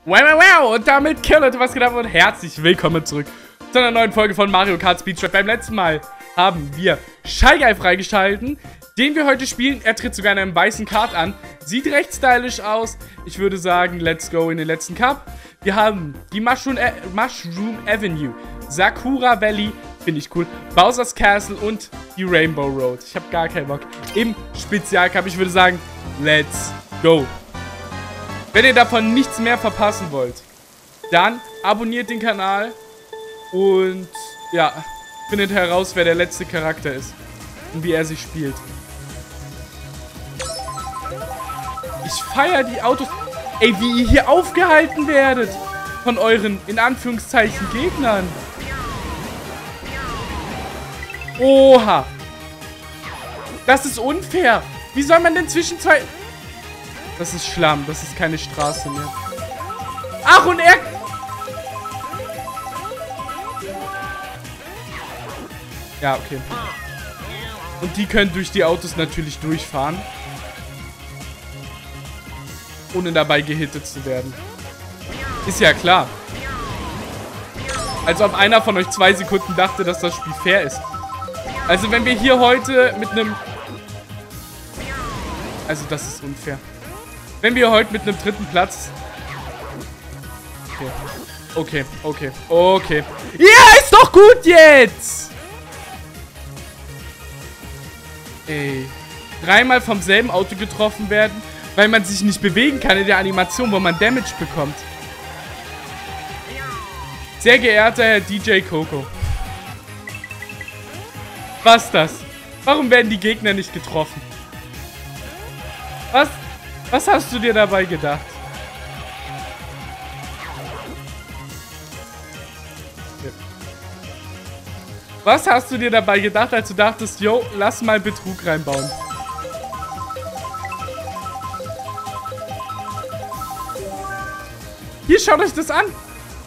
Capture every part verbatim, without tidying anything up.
Wow, wow, wow. Und damit, okay, Leute, was geht ab und herzlich willkommen zurück zu einer neuen Folge von Mario Kart Speed Trap. Beim letzten Mal haben wir Shy Guy freigeschalten, den wir heute spielen. Er tritt sogar in einem weißen Kart an. Sieht recht stylisch aus. Ich würde sagen, let's go in den letzten Cup. Wir haben die Mushroom, A Mushroom Avenue, Sakura Valley, finde ich cool, Bowser's Castle und die Rainbow Road. Ich habe gar keinen Bock. Im Spezialcup, ich würde sagen, let's go. Wenn ihr davon nichts mehr verpassen wollt, dann abonniert den Kanal und ja, findet heraus, wer der letzte Charakter ist und wie er sich spielt. Ich feiere die Autos. Ey, wie ihr hier aufgehalten werdet von euren, in Anführungszeichen, Gegnern. Oha. Das ist unfair. Wie soll man denn zwischen zwei... Das ist Schlamm. Das ist keine Straße mehr. Ach, und er... Ja, okay. Und die können durch die Autos natürlich durchfahren. Ohne dabei gehittet zu werden. Ist ja klar. Als ob einer von euch zwei Sekunden dachte, dass das Spiel fair ist. Also wenn wir hier heute mit einem... Also das ist unfair. Wenn wir heute mit einem dritten Platz... Okay. Okay, okay, okay. Ja, ist doch gut jetzt! Ey. Dreimal vom selben Auto getroffen werden, weil man sich nicht bewegen kann in der Animation, wo man Damage bekommt. Sehr geehrter Herr D J Coco. Was das? Warum werden die Gegner nicht getroffen? Was? Was hast du dir dabei gedacht? Was hast du dir dabei gedacht, als du dachtest, yo, lass mal Betrug reinbauen? Hier, schaut euch das an.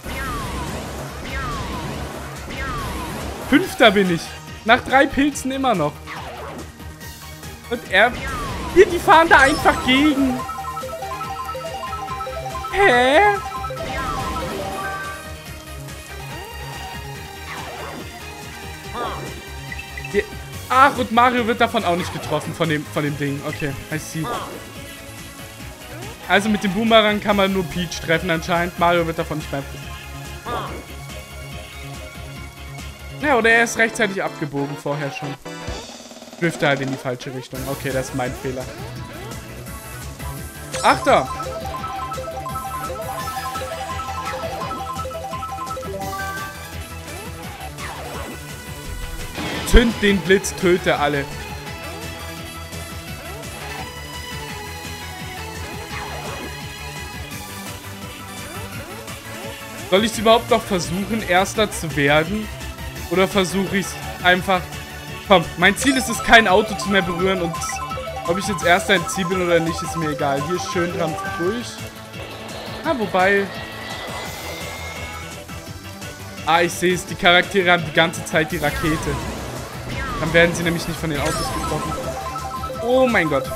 Fünfter bin ich. Nach drei Pilzen immer noch. Und er... Hier, die fahren da einfach gegen. Hä? Hier. Ach, und Mario wird davon auch nicht getroffen, von dem, von dem Ding. Okay, I see. Also mit dem Boomerang kann man nur Peach treffen anscheinend. Mario wird davon nicht beeinflusst. Ja, oder er ist rechtzeitig abgebogen vorher schon. Drifte halt in die falsche Richtung. Okay, das ist mein Fehler. Achter! Zünd den Blitz, töte alle. Soll ich es überhaupt noch versuchen, Erster zu werden? Oder versuche ich es einfach... Komm, mein Ziel ist es, kein Auto zu mehr berühren. Und ob ich jetzt Erster im Ziel bin oder nicht, ist mir egal. Hier ist schön dran durch. Ah, wobei... Ah, ich sehe es. Die Charaktere haben die ganze Zeit die Rakete. Dann werden sie nämlich nicht von den Autos getroffen. Oh mein Gott.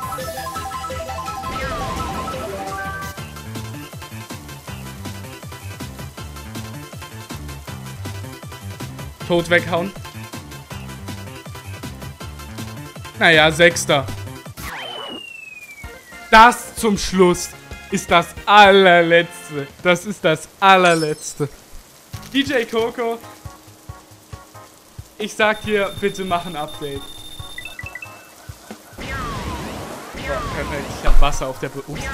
Tod weghauen. Naja, Sechster. Das zum Schluss ist das allerletzte. Das ist das allerletzte. D J Coco, ich sag dir, bitte mach ein Update. So, perfekt. Ich hab Wasser auf der Be Ups.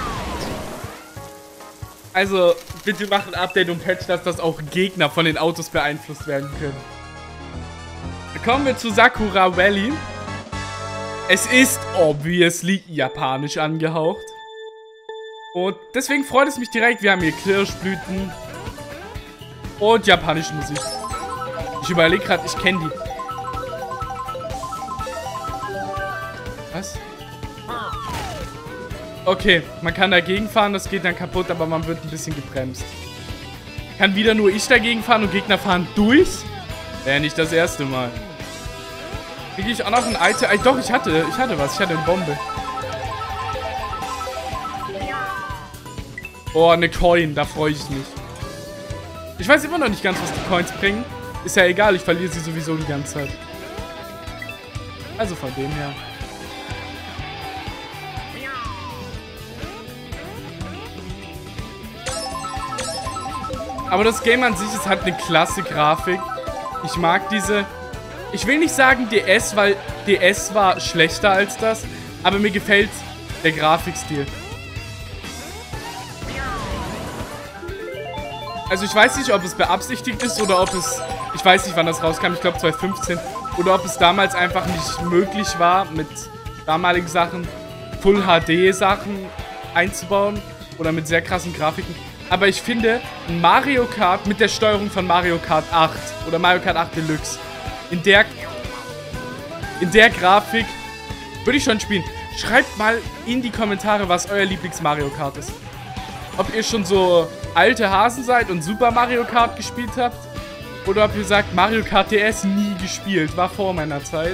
Also, bitte mach ein Update und patch, dass das auch Gegner von den Autos beeinflusst werden können. Kommen wir zu Sakura Valley. Es ist obviously japanisch angehaucht. Und deswegen freut es mich direkt. Wir haben hier Kirschblüten und japanische Musik. Ich überlege gerade, ich kenne die. Was? Okay, man kann dagegen fahren, das geht dann kaputt, aber man wird ein bisschen gebremst. Kann wieder nur ich dagegen fahren und Gegner fahren durch? Wäre nicht das erste Mal. Kriege ich auch noch ein Item? Doch, ich hatte, ich hatte was. Ich hatte eine Bombe. Oh, eine Coin, da freue ich mich. Ich weiß immer noch nicht ganz, was die Coins bringen. Ist ja egal, ich verliere sie sowieso die ganze Zeit. Also von dem her. Aber das Game an sich ist halt eine klasse Grafik. Ich mag diese... Ich will nicht sagen D S, weil D S war schlechter als das. Aber mir gefällt der Grafikstil. Also ich weiß nicht, ob es beabsichtigt ist oder ob es... Ich weiß nicht, wann das rauskam. Ich glaube zwanzig fünfzehn. Oder ob es damals einfach nicht möglich war, mit damaligen Sachen Full H D Sachen einzubauen. Oder mit sehr krassen Grafiken. Aber ich finde, Mario Kart mit der Steuerung von Mario Kart acht oder Mario Kart acht Deluxe, in der, in der Grafik würde ich schon spielen. Schreibt mal in die Kommentare, was euer Lieblings-Mario Kart ist. Ob ihr schon so alte Hasen seid und Super Mario Kart gespielt habt. Oder ob ihr sagt, Mario Kart D S nie gespielt, war vor meiner Zeit.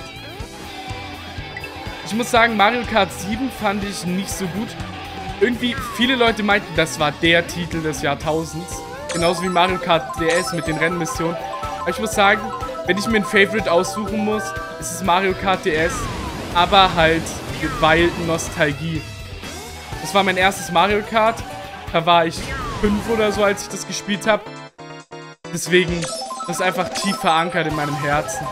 Ich muss sagen, Mario Kart sieben fand ich nicht so gut. Irgendwie, viele Leute meinten, das war der Titel des Jahrtausends. Genauso wie Mario Kart D S mit den Rennmissionen. Aber ich muss sagen, wenn ich mir ein Favorite aussuchen muss, ist es Mario Kart D S. Aber halt weil Nostalgie. Das war mein erstes Mario Kart. Da war ich fünf oder so, als ich das gespielt habe. Deswegen, das ist einfach tief verankert in meinem Herzen.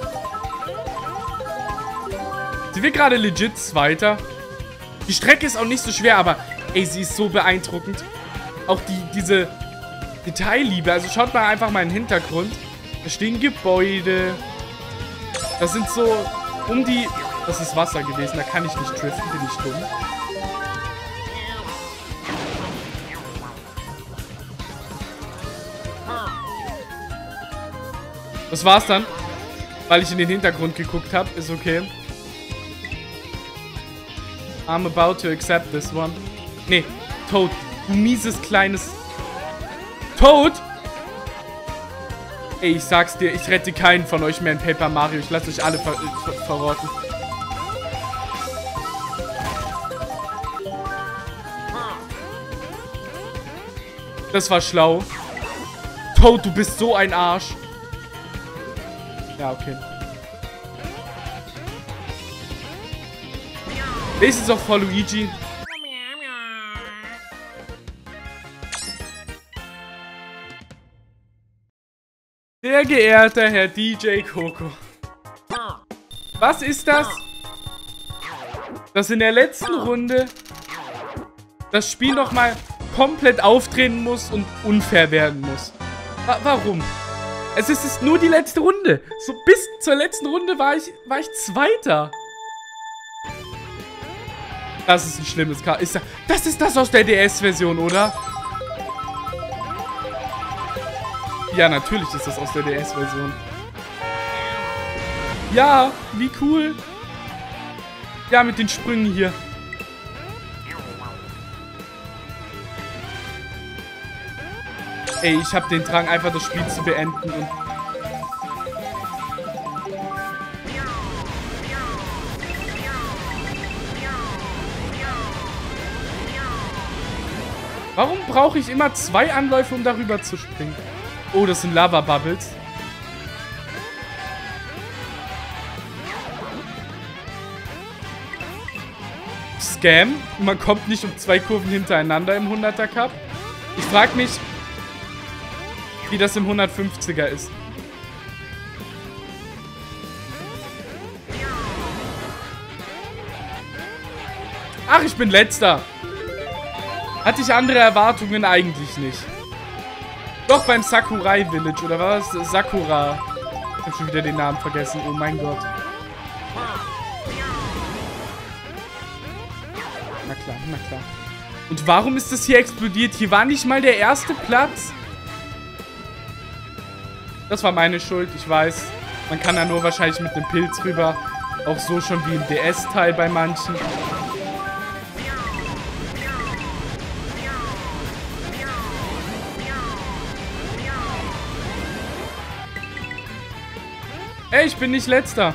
Sind wir gerade legit Zweiter? Die Strecke ist auch nicht so schwer, aber ey, sie ist so beeindruckend. Auch die, diese Detailliebe. Also schaut mal einfach mal in den Hintergrund. Da stehen Gebäude. Das sind so um die... Das ist Wasser gewesen, da kann ich nicht driften, bin ich dumm. Das war's dann. Weil ich in den Hintergrund geguckt habe. Ist okay. I'm about to accept this one. Nee, Toad. Du mieses kleines... Toad? Ey, ich sag's dir, ich rette keinen von euch mehr in Paper Mario. Ich lasse euch alle ver ver verrotten. Das war schlau. Toad, du bist so ein Arsch. Ja, okay. Das ist auch vor Luigi. Sehr geehrter Herr D J Coco. Was ist das? Dass in der letzten Runde das Spiel nochmal komplett aufdrehen muss und unfair werden muss. Wa warum? Es ist, es ist nur die letzte Runde. So bis zur letzten Runde war ich, war ich Zweiter. Das ist ein schlimmes Kart. Ist das, das ist das aus der D S-Version, oder? Ja, natürlich ist das aus der D S-Version. Ja, wie cool. Ja, mit den Sprüngen hier. Ey, ich habe den Drang, einfach das Spiel zu beenden. Und warum brauche ich immer zwei Anläufe, um darüber zu springen? Oh, das sind Lava-Bubbles. Scam. Man kommt nicht um zwei Kurven hintereinander im hunderter Cup. Ich frage mich, wie das im hundertfünfziger ist. Ach, ich bin Letzter. Hatte ich andere Erwartungen? Eigentlich nicht. Doch beim Sakurai Village, oder was? Sakura. Ich hab schon wieder den Namen vergessen. Oh mein Gott. Na klar, na klar. Und warum ist das hier explodiert? Hier war nicht mal der erste Platz. Das war meine Schuld, ich weiß. Man kann da nur wahrscheinlich mit einem Pilz rüber. Auch so schon wie im D S-Teil bei manchen. Ey, ich bin nicht Letzter.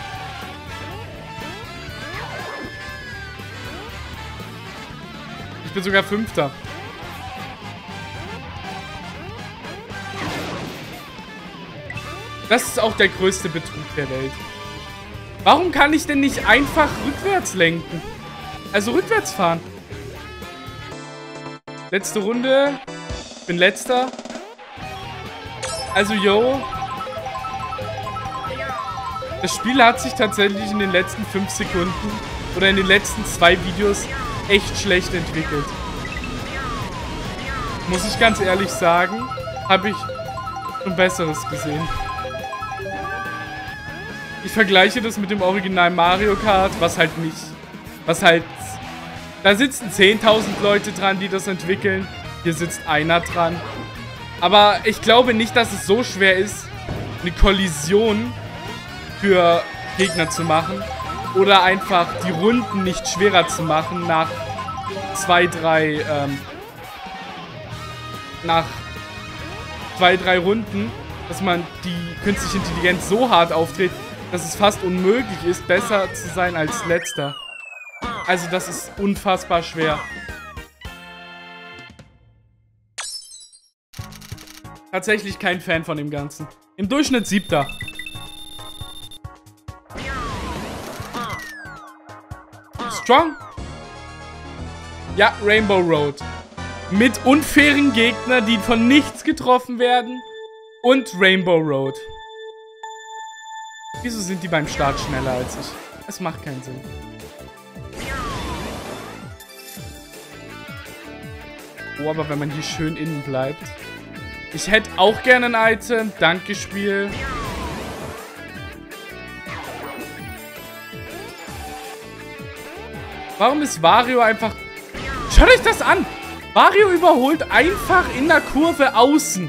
Ich bin sogar Fünfter. Das ist auch der größte Betrug der Welt. Warum kann ich denn nicht einfach rückwärts lenken? Also rückwärts fahren. Letzte Runde. Ich bin letzter. Also, yo. Das Spiel hat sich tatsächlich in den letzten fünf Sekunden oder in den letzten zwei Videos echt schlecht entwickelt. Muss ich ganz ehrlich sagen, habe ich schon Besseres gesehen. Ich vergleiche das mit dem Original Mario Kart, was halt nicht, was halt, da sitzen zehntausend Leute dran, die das entwickeln. Hier sitzt einer dran. Aber ich glaube nicht, dass es so schwer ist, eine Kollision für Gegner zu machen. Oder einfach die Runden nicht schwerer zu machen nach zwei, drei, ähm, nach zwei, drei Runden, dass man die künstliche Intelligenz so hart auftritt, dass es fast unmöglich ist, besser zu sein als Letzter. Also das ist unfassbar schwer. Tatsächlich kein Fan von dem Ganzen. Im Durchschnitt Siebter. Strong? Ja, Rainbow Road. Mit unfairen Gegnern, die von nichts getroffen werden. Und Rainbow Road. Wieso sind die beim Start schneller als ich? Es macht keinen Sinn. Oh, aber wenn man hier schön innen bleibt. Ich hätte auch gerne ein Item. Danke, Spiel. Warum ist Wario einfach... Schaut euch das an! Wario überholt einfach in der Kurve außen.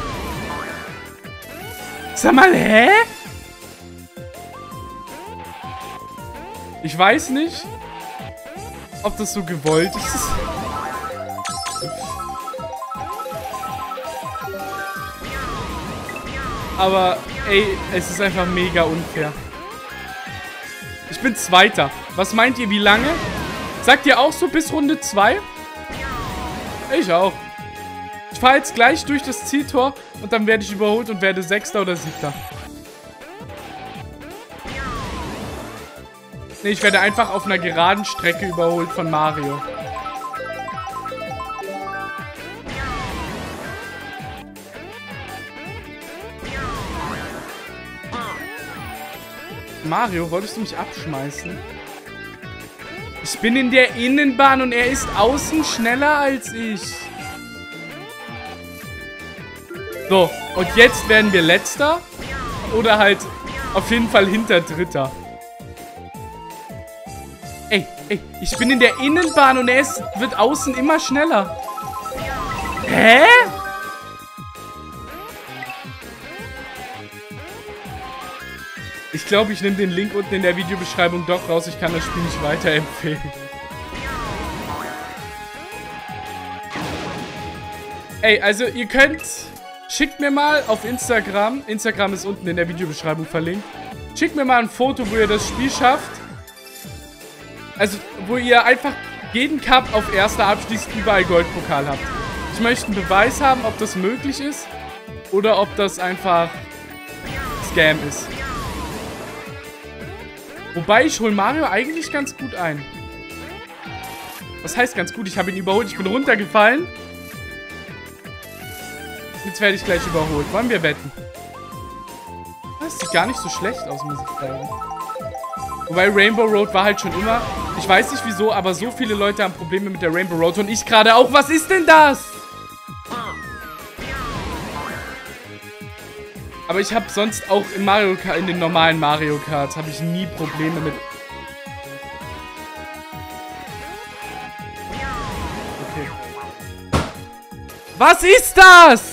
Sag mal, hä? Ich weiß nicht, ob das so gewollt ist. Aber, ey, es ist einfach mega unfair. Ich bin Zweiter. Was meint ihr, wie lange? Sagt ihr auch so bis Runde zwei? Ich auch. Ich fahre jetzt gleich durch das Zieltor und dann werde ich überholt und werde Sechster oder Siebter. Nee, ich werde einfach auf einer geraden Strecke überholt von Mario. Mario, wolltest du mich abschmeißen? Ich bin in der Innenbahn und er ist außen schneller als ich. So, und jetzt werden wir Letzter. Oder halt auf jeden Fall hinter Dritter. Ey, ey, ich bin in der Innenbahn und er ist, wird außen immer schneller. Hä? Ich glaube, ich nehme den Link unten in der Videobeschreibung doch raus. Ich kann das Spiel nicht weiterempfehlen. Ey, also ihr könnt... Schickt mir mal auf Instagram. Instagram ist unten in der Videobeschreibung verlinkt. Schickt mir mal ein Foto, wo ihr das Spiel schafft. Also, wo ihr einfach jeden Cup auf Erster abschließt, überall Goldpokal habt. Ich möchte einen Beweis haben, ob das möglich ist. Oder ob das einfach Scam ist. Wobei, ich hole Mario eigentlich ganz gut ein. Was heißt ganz gut? Ich habe ihn überholt. Ich bin runtergefallen. Jetzt werde ich gleich überholt. Wollen wir wetten? Das sieht gar nicht so schlecht aus, muss ich sagen. Wobei Rainbow Road war halt schon immer... Ich weiß nicht wieso, aber so viele Leute haben Probleme mit der Rainbow Road. Und ich gerade auch. Was ist denn das? Aber ich habe sonst auch in Mario Kart, in den normalen Mario Karts, habe ich nie Probleme mit... Okay. Was ist das?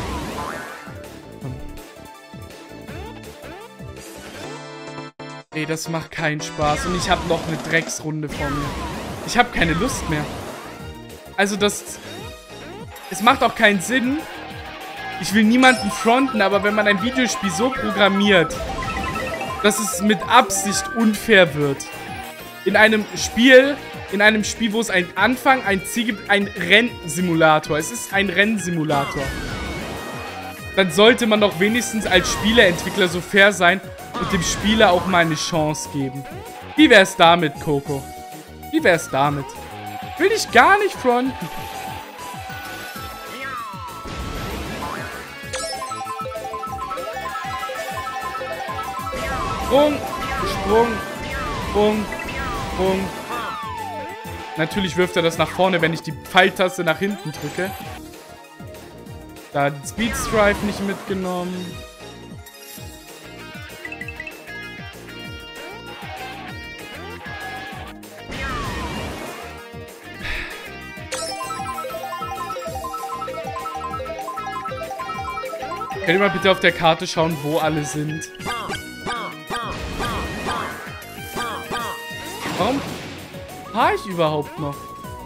Ey, das macht keinen Spaß. Und ich habe noch eine Drecksrunde vor mir. Ich habe keine Lust mehr. Also das... Es macht auch keinen Sinn. Ich will niemanden fronten, aber wenn man ein Videospiel so programmiert, dass es mit Absicht unfair wird. In einem Spiel, in einem Spiel, wo es einen Anfang, ein Ziel gibt, ein Rennsimulator. Es ist ein Rennsimulator. Dann sollte man doch wenigstens als Spieleentwickler so fair sein und dem Spieler auch mal eine Chance geben. Wie wär's damit, Coco? Wie wär's damit? Will ich gar nicht fronten. Sprung, Sprung, Sprung, Sprung. Natürlich wirft er das nach vorne, wenn ich die Pfeiltaste nach hinten drücke. Da den Speed Strive nicht mitgenommen. Könnt ihr mal bitte auf der Karte schauen, wo alle sind? Warum fahre ich überhaupt noch?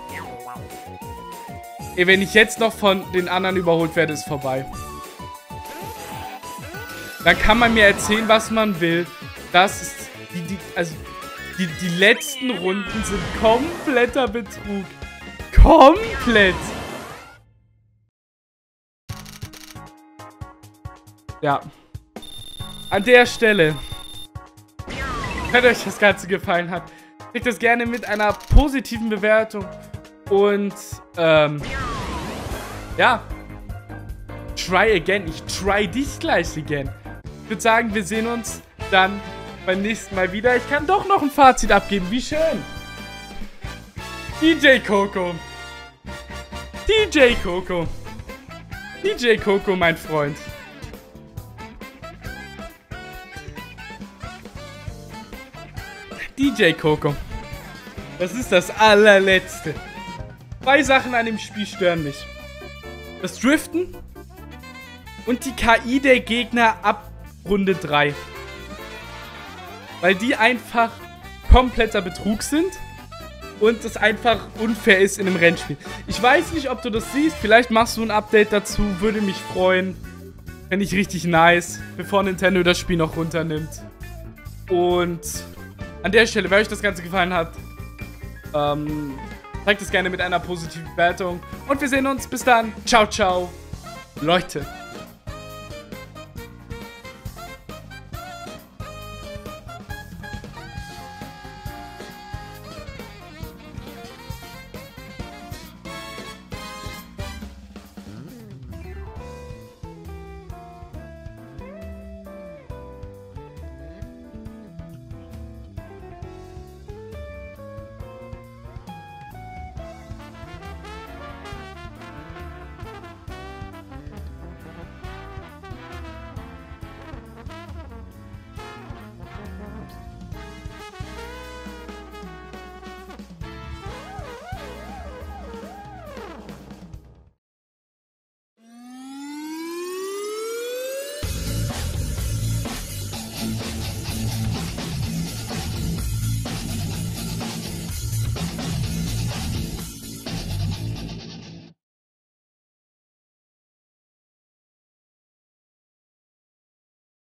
Ey, wenn ich jetzt noch von den anderen überholt werde, ist vorbei. Dann kann man mir erzählen, was man will. Das ist... Die, die, also, die, die letzten Runden sind kompletter Betrug. Komplett! Ja. An der Stelle, wenn euch das Ganze gefallen hat, kriegt das gerne mit einer positiven Bewertung. Und, ähm, ja. Try again. Ich try dich gleich again. Ich würde sagen, wir sehen uns dann beim nächsten Mal wieder. Ich kann doch noch ein Fazit abgeben. Wie schön. D J Coco. D J Coco. D J Coco, mein Freund. D J Coco. Das ist das allerletzte. Zwei Sachen an dem Spiel stören mich. Das Driften und die K I der Gegner ab Runde drei. Weil die einfach kompletter Betrug sind und es einfach unfair ist in einem Rennspiel. Ich weiß nicht, ob du das siehst. Vielleicht machst du ein Update dazu. Würde mich freuen. Fände ich richtig nice, bevor Nintendo das Spiel noch runternimmt. Und an der Stelle, wenn euch das Ganze gefallen hat, ähm, zeigt es gerne mit einer positiven Bewertung. Und wir sehen uns. Bis dann. Ciao, ciao. Leute.